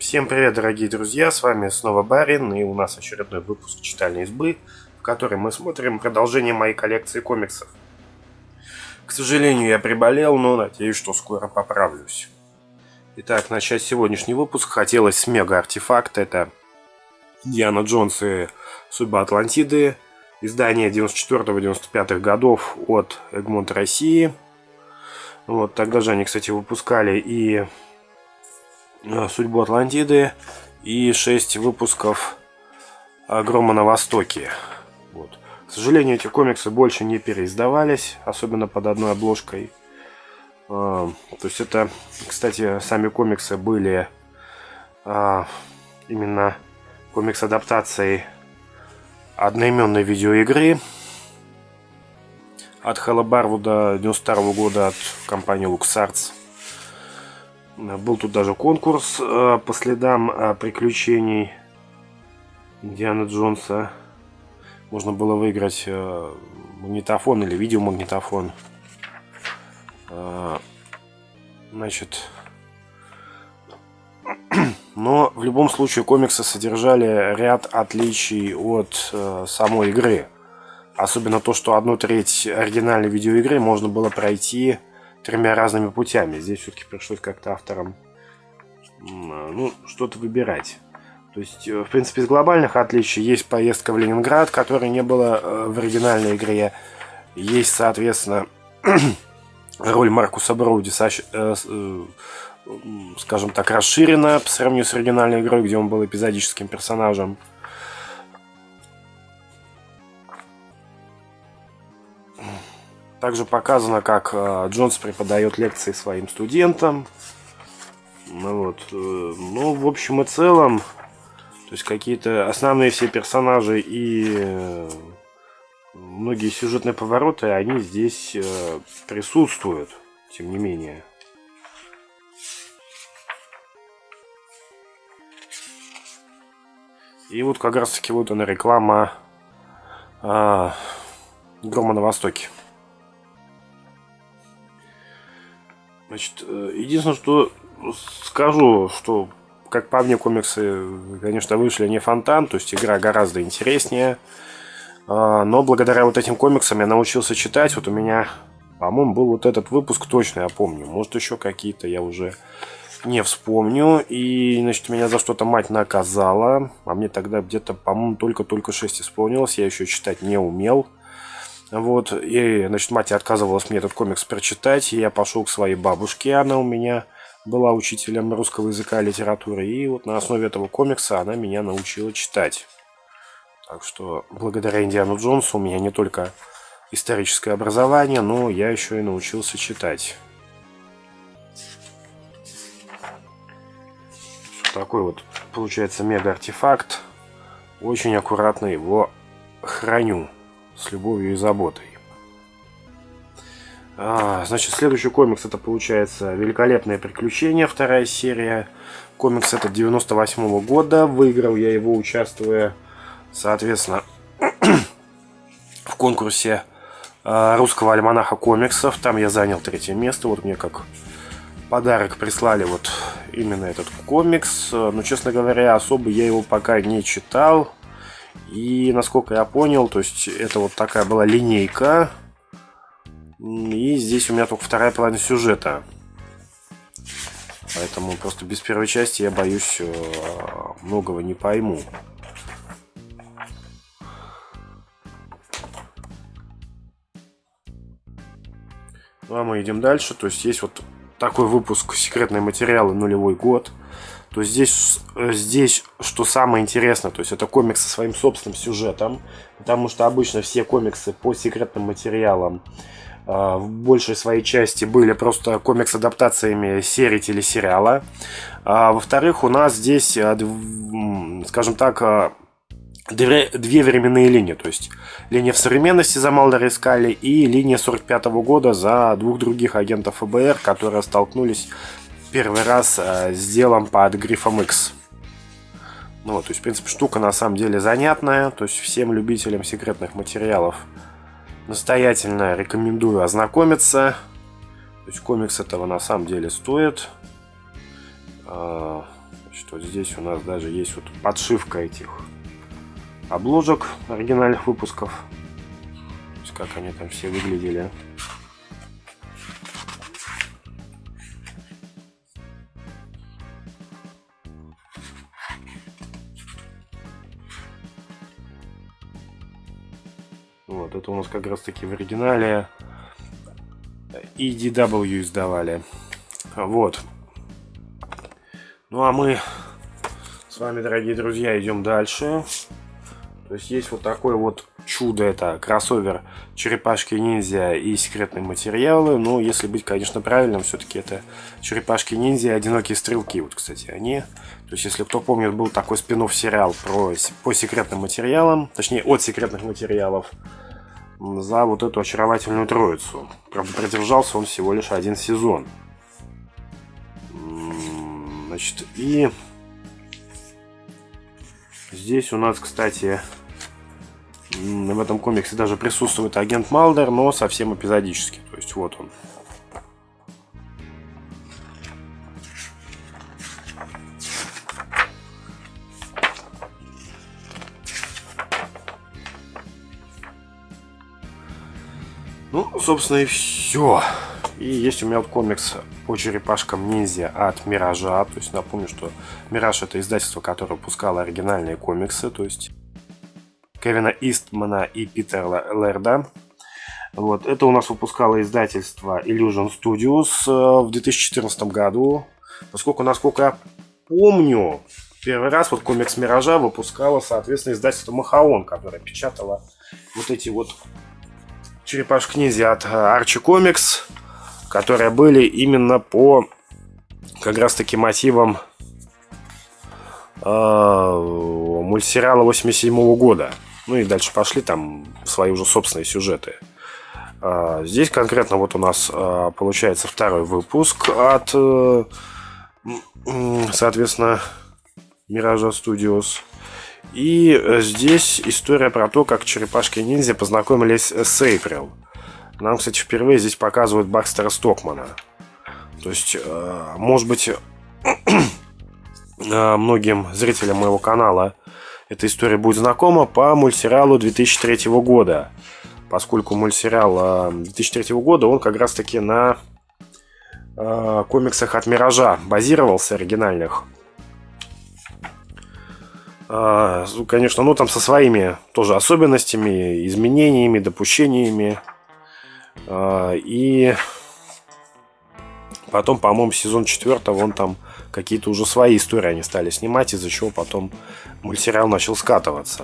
Всем привет, дорогие друзья, с вами снова Барин, и у нас очередной выпуск Читальной избы, в котором мы смотрим продолжение моей коллекции комиксов. К сожалению, я приболел, но надеюсь, что скоро поправлюсь. Итак, начать сегодняшний выпуск хотелось с мега-артефакта. Это Индиана Джонс и Судьба Атлантиды, издание 94-95 годов от Egmont России. Вот, тогда же они, кстати, выпускали и Судьбу Атлантиды, и 6 выпусков Грома на Востоке. Вот. К сожалению, эти комиксы больше не переиздавались, особенно под одной обложкой. То есть это, кстати, сами комиксы были именно комикс-адаптацией одноименной видеоигры от Хэлла Барвуда 92 года от компании LucasArts. Был тут даже конкурс по следам приключений Индианы Джонса. Можно было выиграть магнитофон или видеомагнитофон. Значит, но в любом случае комиксы содержали ряд отличий от самой игры. Особенно то, что 1/3 оригинальной видеоигры можно было пройти 3 разными путями. Здесь все-таки пришлось как-то авторам что-то выбирать. То есть, в принципе, из глобальных отличий есть поездка в Ленинград, которой не было в оригинальной игре. Есть, соответственно, роль Маркуса Броуди, скажем так, расширена по сравнению с оригинальной игрой, где он был эпизодическим персонажем. Также показано, как Джонс преподает лекции своим студентам. Ну, в общем и целом, то есть какие-то основные все персонажи и многие сюжетные повороты, они здесь присутствуют, тем не менее. И вот как раз таки вот она реклама Грома на Востоке. Значит, единственное, что скажу, что, как по мне, комиксы, конечно, вышли не фонтан, то есть игра гораздо интереснее. Но благодаря вот этим комиксам я научился читать. Вот у меня, по-моему, был вот этот выпуск, точно я помню. Может, еще какие-то я уже не вспомню. И, значит, меня за что-то мать наказала. А мне тогда где-то, по-моему, только 6 исполнилось. Я еще читать не умел. Вот, и, значит, мать отказывалась мне этот комикс прочитать, и я пошел к своей бабушке, она у меня была учителем русского языка и литературы, и вот на основе этого комикса она меня научила читать. Так что, благодаря Индиану Джонсу у меня не только историческое образование, но я еще и научился читать. Такой вот получается мега-артефакт. Очень аккуратно его храню. С любовью и заботой. Значит, следующий комикс, это получается «Великолепное приключение», 2-я серия. Комикс этот 98-го года. Выиграл я его, участвуя, соответственно, в конкурсе русского альманаха комиксов. Там я занял 3-е место. Вот мне как подарок прислали вот именно этот комикс. Но, честно говоря, особо я его пока не читал. И, насколько я понял, то есть это вот такая была линейка. И здесь у меня только 2-я половина сюжета. Поэтому просто без первой части я боюсь, многого не пойму. Ну а мы идем дальше. То есть есть вот такой выпуск «Секретные материалы. Нулевой год». То есть здесь, что самое интересное, то есть это комикс со своим собственным сюжетом, потому что обычно все комиксы по секретным материалам в большей своей части были просто комикс-адаптациями серии телесериала. Во-вторых, у нас здесь, скажем так, 2 временные линии, то есть линия в современности за Малдера и Скалли и линия 45-го года за 2 других агентов ФБР, которые столкнулись первый раз с делом под грифом X. Ну вот, то есть, в принципе, штука на самом деле занятная. То есть, всем любителям секретных материалов настоятельно рекомендую ознакомиться. То есть, комикс этого на самом деле стоит. Что здесь у нас даже есть вот подшивка этих обложек оригинальных выпусков. То есть как они там все выглядели. Вот, это у нас как раз таки в оригинале EDW издавали. Вот. Ну а мы с вами, дорогие друзья, идем дальше. То есть есть вот такое вот чудо, это кроссовер Черепашки-ниндзя и секретные материалы. Но если быть, конечно, правильным, все-таки это Черепашки-ниндзя и Одинокие стрелки. Вот, кстати, они. То есть, если кто помнит, был такой спин-офф сериал по секретным материалам, точнее, от секретных материалов, за вот эту очаровательную троицу. Правда, продержался он всего лишь 1 сезон. Значит, и здесь у нас, кстати, в этом комиксе даже присутствует агент Малдер, но совсем эпизодически. То есть вот он. Ну, собственно, и все. И есть у меня вот комикс по черепашкам ниндзя от Миража. То есть напомню, что Мираж — это издательство, которое выпускало оригинальные комиксы. То есть Кевина Истмана и Питера Лерда. Вот. Это у нас выпускало издательство Illusion Studios в 2014 году. Поскольку, насколько я помню, первый раз вот комикс Миража выпускало, соответственно, издательство Махаон, которое печатало вот эти вот черепашки-ниндзя от Archie Comics, которые были именно по как раз таки мотивам мультсериала 87 года. Ну и дальше пошли там свои уже собственные сюжеты. Здесь конкретно вот у нас получается второй выпуск от, соответственно, Миража Studios. И здесь история про то, как черепашки-ниндзя познакомились с Эйприл. Нам, кстати, впервые здесь показывают Бакстера Стокмана. То есть, может быть, многим зрителям моего канала эта история будет знакома по мультсериалу 2003 года. Поскольку мультсериал 2003 года, он как раз-таки на комиксах от Миража базировался, оригинальных. Конечно, ну там со своими тоже особенностями, изменениями, допущениями. И потом, по-моему, сезон 4 он там какие-то уже свои истории они стали снимать, из-за чего потом мультсериал начал скатываться.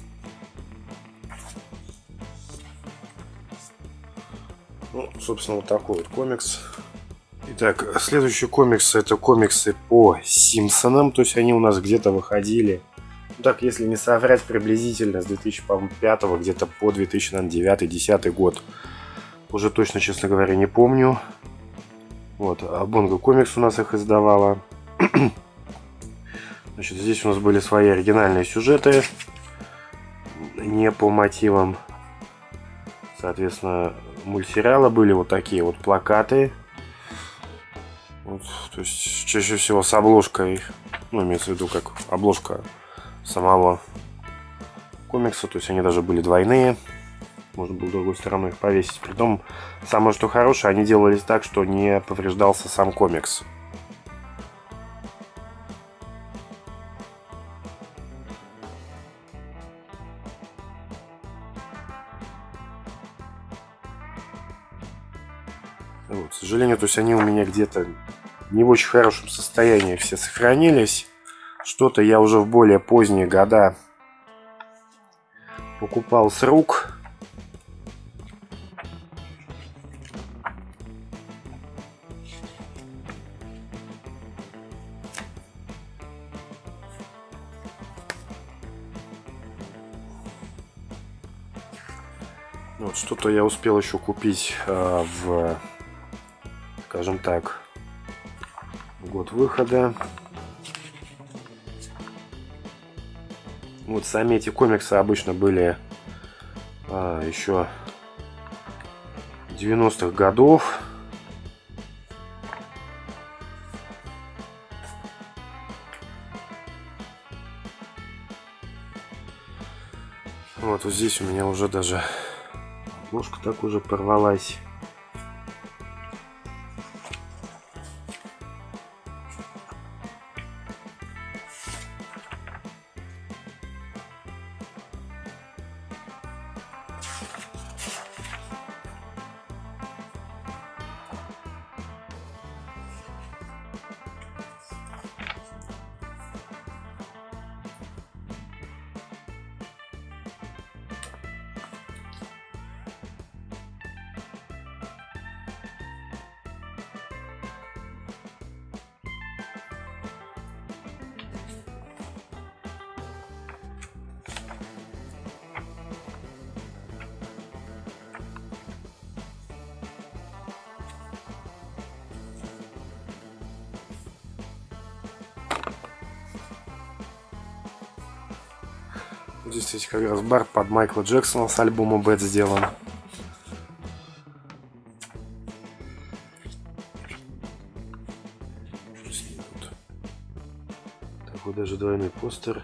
Ну, собственно, вот такой вот комикс. Итак, следующий комикс — это комиксы по Симпсонам. То есть они у нас где-то выходили, ну, так, если не соврать, приблизительно с 2005 где-то по 2009-2010 год. Уже точно, честно говоря, не помню. Вот, а Bongo Comics у нас их издавала. Значит, здесь у нас были свои оригинальные сюжеты, не по мотивам, соответственно, мультсериала. Были вот такие вот плакаты. Вот, то есть чаще всего с обложкой, ну, имеется в виду как обложка самого комикса. То есть они даже были двойные. Можно было другой стороной их повесить. Притом, самое что хорошее, они делались так, что не повреждался сам комикс. Вот, к сожалению, то есть они у меня где-то не в очень хорошем состоянии все сохранились. Что-то я уже в более поздние года покупал с рук. Вот, что-то я успел еще купить в, скажем так, год выхода. Вот сами эти комиксы обычно были еще 90-х годов. Вот здесь у меня уже даже обложка так уже порвалась. Здесь, кстати, как раз бар под Майкла Джексона с альбома Bad сделан. Такой даже двойной постер.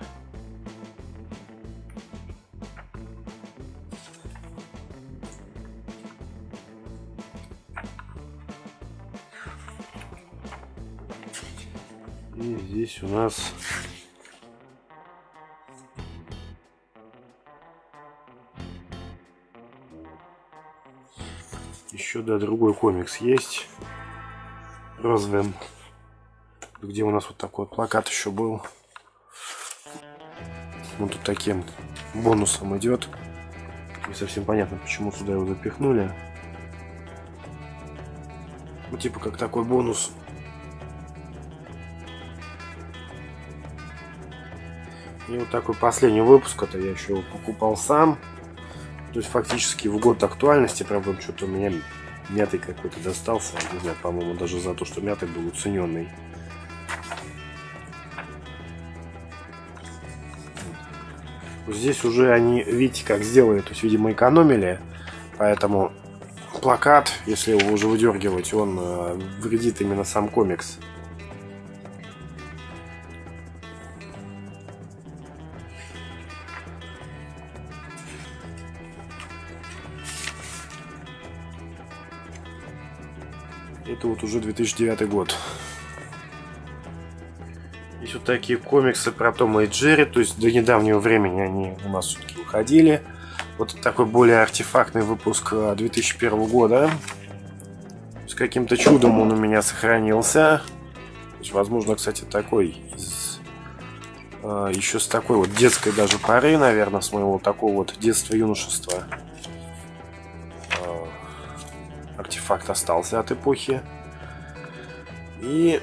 И здесь у нас еще, да, другой комикс есть. Розвен. Где у нас вот такой вот плакат еще был. Он тут таким бонусом идет. Не совсем понятно, почему сюда его запихнули. Ну, типа как такой бонус. И вот такой последний выпуск. Это я еще его покупал сам. То есть фактически в год актуальности, правда, что-то у меня мятый какой-то достался. Не знаю, по-моему, даже за то, что мятый был уцененный. Здесь уже они, видите, как сделали, то есть, видимо, экономили. Поэтому плакат, если его уже выдергивать, он вредит именно сам комикс. Это вот уже 2009 год. Есть вот такие комиксы про Тома и Джерри. То есть до недавнего времени они у нас все-таки выходили. Вот такой более артефактный выпуск 2001 года. С каким-то чудом он у меня сохранился. То есть, возможно, кстати, такой из, еще с такой вот детской даже поры, наверное, с моего такого вот детства-юношества. Артефакт остался от эпохи. И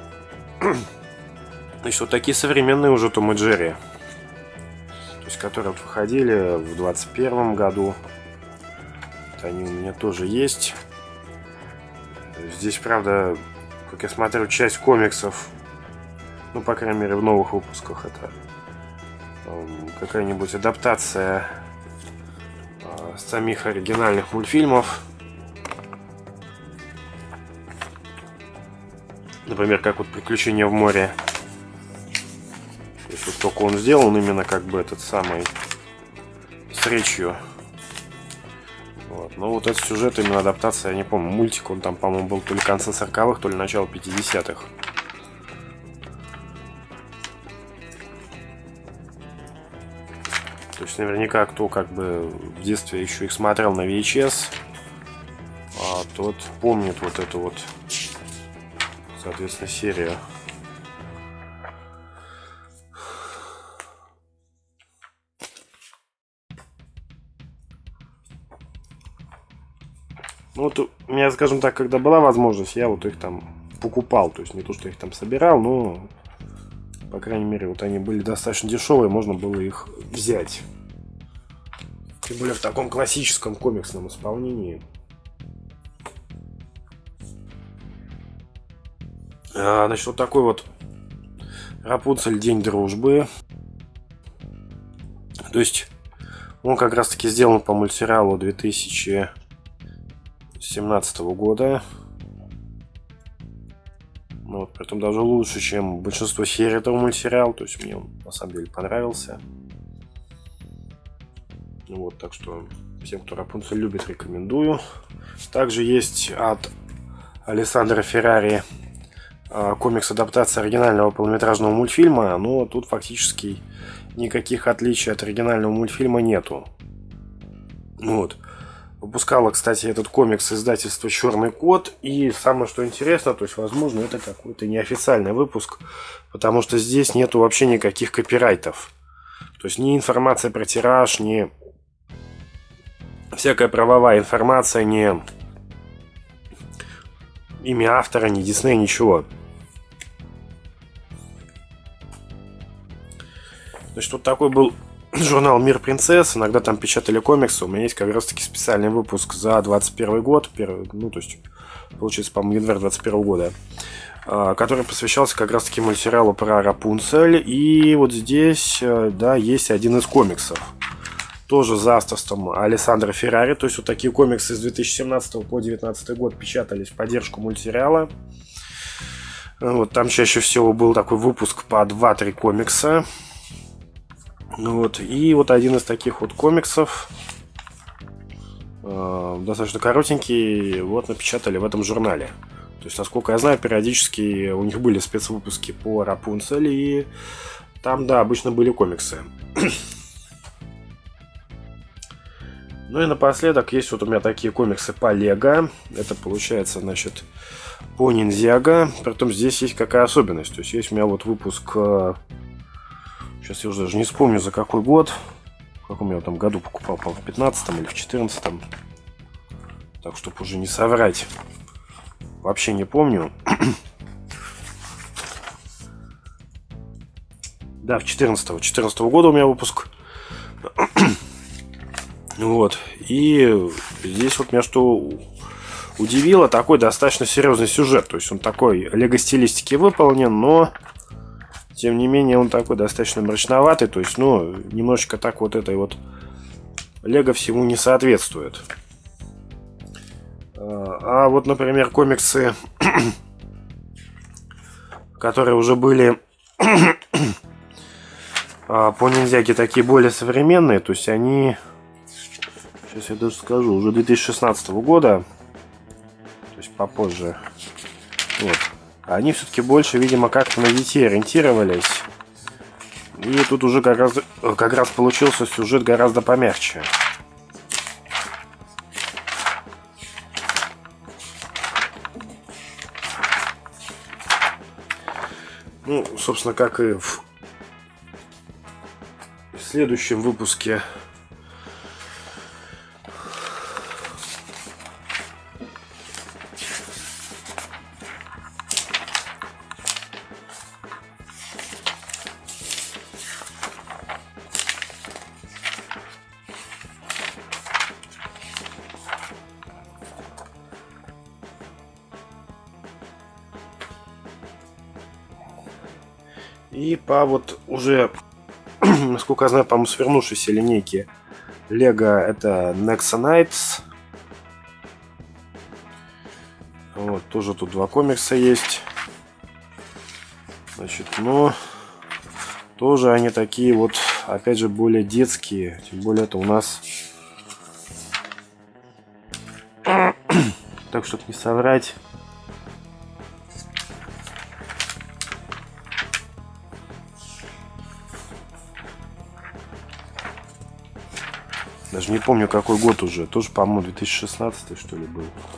значит, вот такие современные уже Том и Джерри, то есть которые вот выходили в 2021 году. Вот они у меня тоже есть. Здесь, правда, как я смотрю, часть комиксов, ну, по крайней мере, в новых выпусках, это какая-нибудь адаптация самих оригинальных мультфильмов. Например, как вот «Приключения в море». То есть вот только он сделан именно как бы этот самый с речью. Вот. Но вот этот сюжет, именно адаптация, я не помню, мультик, он там, по-моему, был то ли конца 40-х, то ли начало 50-х. То есть наверняка кто как бы в детстве еще их смотрел на VHS, тот помнит вот эту вот, соответственно, серию. Ну вот у меня, скажем так, когда была возможность, я вот их там покупал. То есть не то, что их там собирал, но, по крайней мере, вот они были достаточно дешевые, можно было их взять. Тем более в таком классическом комиксном исполнении. Значит, вот такой вот Рапунцель День дружбы. То есть он как раз таки сделан по мультсериалу 2017 года. Ну, вот, притом даже лучше, чем большинство серий этого мультсериала. То есть мне он на самом деле понравился. Вот, так что всем, кто Рапунцель любит, рекомендую. Также есть от Алессандро Феррари комикс-адаптация оригинального полнометражного мультфильма, но тут фактически никаких отличий от оригинального мультфильма нету. Вот. Выпускала, кстати, этот комикс издательство «Черный кот». И самое, что интересно, то есть, возможно, это какой-то неофициальный выпуск, потому что здесь нету вообще никаких копирайтов. То есть, ни информация про тираж, ни всякая правовая информация, ни имя автора, ни Дисней, ничего. Значит, вот такой был журнал «Мир принцесс». Иногда там печатали комиксы. У меня есть как раз таки специальный выпуск за 21 год. Ну, то есть, получается, по-моему, январь 21 года. Который посвящался как раз таки мультсериалу про Рапунцель. И вот здесь, да, есть один из комиксов. Тоже за авторством Алессандро Феррари. То есть, вот такие комиксы с 2017 по 2019 год печатались в поддержку мультсериала. Вот, там чаще всего был такой выпуск по 2-3 комикса. Вот. И вот один из таких вот комиксов, достаточно коротенький, вот напечатали в этом журнале. То есть, насколько я знаю, периодически у них были спецвыпуски по Рапунцель, и там, да, обычно были комиксы. Ну и напоследок есть вот у меня такие комиксы по Лего. Это получается, значит, по Ниндзяго. Притом здесь есть какая особенность. То есть есть у меня вот выпуск... Сейчас я уже даже не вспомню, за какой год. В каком я там году покупал, по-моему, в 15-м или в 14-м. Так, чтобы уже не соврать. Вообще не помню. Да, в 14-го года у меня выпуск. Вот. И здесь вот меня что удивило, такой достаточно серьезный сюжет. То есть он такой лего-стилистики выполнен, но... Тем не менее, он такой достаточно мрачноватый. То есть, ну, немножечко так вот этой вот Лего всему не соответствует. А вот, например, комиксы, которые уже были по Ниндзяге такие более современные. То есть они, сейчас я даже скажу, уже 2016 года. То есть попозже. Вот. Они все-таки больше, видимо, как-то на детей ориентировались. И тут уже как раз получился сюжет гораздо помягче. Ну, собственно, как и в следующем выпуске. И по вот уже, насколько я знаю, по-моему, свернувшейся линейке Лего это Nexa Knights. Вот, тоже тут 2 комикса есть. Значит, но тоже они такие вот, опять же, более детские. Тем более это у нас, так, чтобы не соврать, даже не помню, какой год уже. Тоже, по-моему, 2016 что ли был.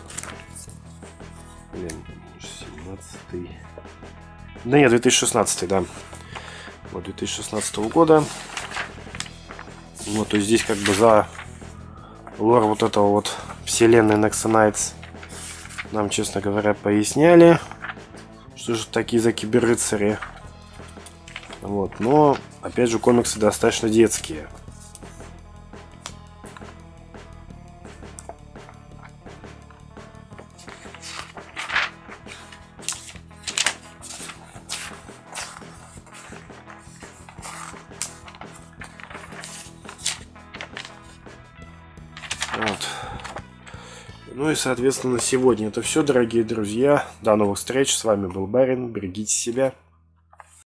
Блин, 17. Да нет, 2016, да. Вот, 2016 года. Вот, то есть здесь как бы за лор вот этого вот вселенной Nexa Knights нам, честно говоря, поясняли, что же такие за киберрыцари. Вот, но, опять же, комиксы достаточно детские. Вот. Ну и, соответственно, на сегодня это все, дорогие друзья. До новых встреч. С вами был Барин. Берегите себя.